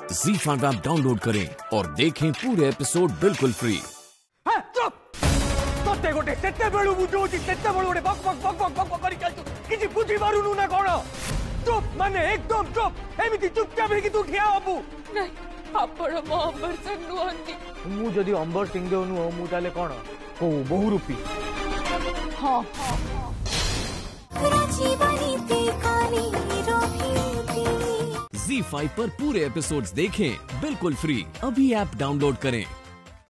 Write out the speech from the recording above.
Zee5 app download करें और देखें पूरे एपिसोड बिल्कुल फ्री। तोते गोटे सेते बेलु बुझौची सेते बेलु गोटे बक बक बक बक बक करी चलछु किछि बुझी मारुनु ना कोन चुप माने एकदम चुप एमिति चुपचाप हे कि तू ठिया हबु नहीं आपण मो अंबर सिंह नुहंती मु जदी अंबर सिंह नु मु ताले कोन को बहुरूपी हां Zee5 पर पूरे एपिसोड्स देखें बिल्कुल फ्री। अभी ऐप डाउनलोड करें।